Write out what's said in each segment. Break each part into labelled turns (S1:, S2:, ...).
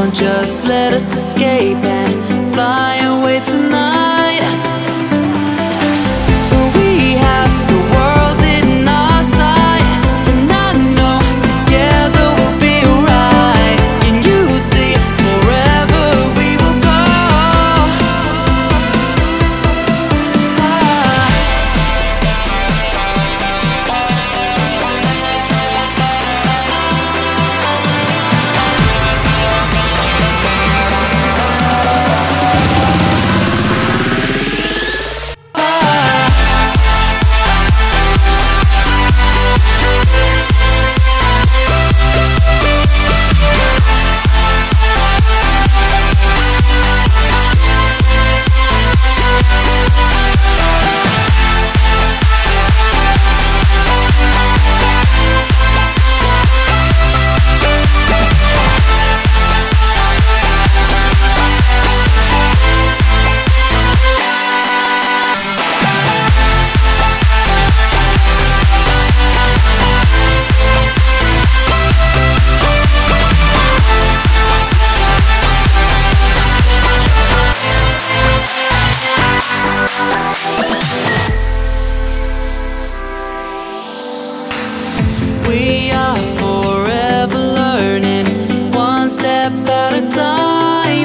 S1: on, just let us escape and fly away tonight. We have the world in our sight, and I know together we'll be alright. Can you see forever we will go? We are forever learning, one step at a time.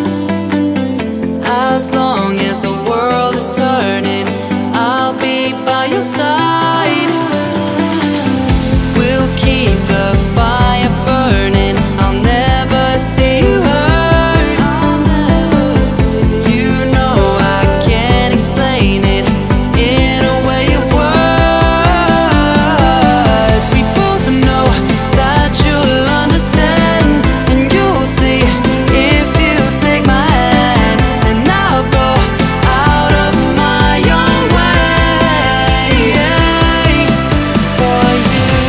S1: As long as the world is turning, I'll be by your side. We'll keep the fire burning, I'll never see you hurt. You know I can't explain it in a way of words. We both know that you'll understand, and you'll see if you take my hand, and I'll go out of my own way for you,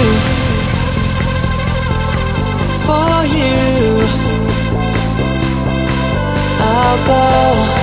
S1: for you. I'll go